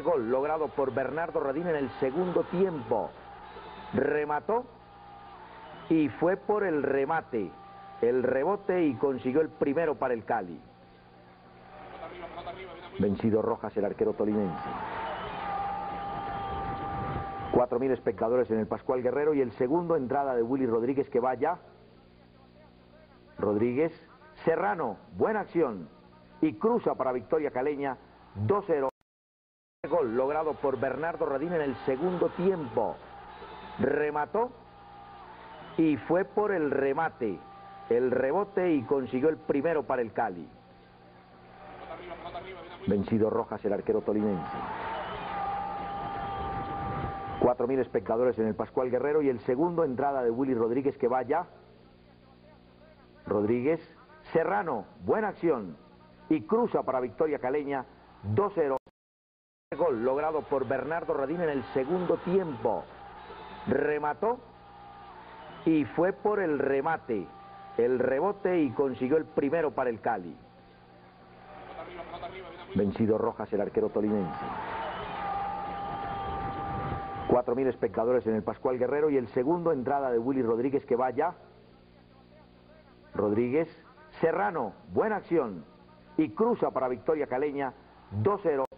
Gol logrado por Bernardo Radín en el segundo tiempo. Remató y fue por el remate, el rebote, y consiguió el primero para el Cali. Vencido Rojas, el arquero tolimense. 4.000 espectadores en el Pascual Guerrero, y el segundo, entrada de Willy Rodríguez, que vaya. Rodríguez, Serrano, buena acción, y cruza para victoria caleña. 2-0. Gol logrado por Bernardo Radín en el segundo tiempo. Remató y fue por el remate, el rebote, y consiguió el primero para el Cali. Vencido Rojas, el arquero tolimense. 4.000 espectadores en el Pascual Guerrero, y el segundo, entrada de Willy Rodríguez, que vaya. Rodríguez, Serrano, buena acción, y cruza para victoria caleña. 2-0. Gol logrado por Bernardo Radín en el segundo tiempo. Remató y fue por el remate, el rebote, y consiguió el primero para el Cali. Vencido Rojas, el arquero tolimense. 4.000 espectadores en el Pascual Guerrero, y el segundo, entrada de Willy Rodríguez, que vaya. Rodríguez, Serrano, buena acción, y cruza para victoria caleña. 2-0.